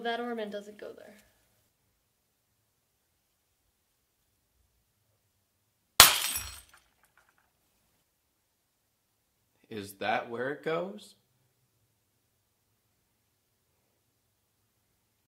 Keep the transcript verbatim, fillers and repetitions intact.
that ornament doesn't go there. Is that where it goes?